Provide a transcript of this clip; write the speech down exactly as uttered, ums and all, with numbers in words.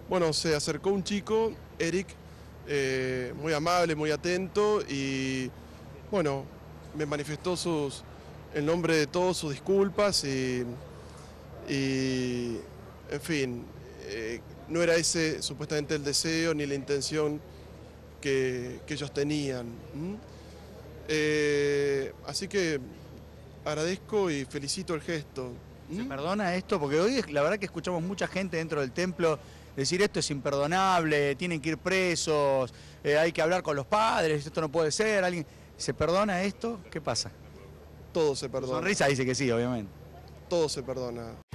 Bueno, se acercó un chico, Eric, eh, muy amable, muy atento y, bueno, me manifestó sus, en nombre de todos sus disculpas y, y en fin, eh, no era ese supuestamente el deseo ni la intención que, que ellos tenían. ¿m? Eh, así que agradezco y felicito el gesto. ¿Se ¿m? perdona esto? Porque hoy la verdad que escuchamos mucha gente dentro del templo decir esto es imperdonable, tienen que ir presos, eh, hay que hablar con los padres, esto no puede ser. ¿Alguien se perdona esto? ¿Qué pasa? Todo se Tu perdona, sonrisa dice que sí, obviamente. todo se perdona.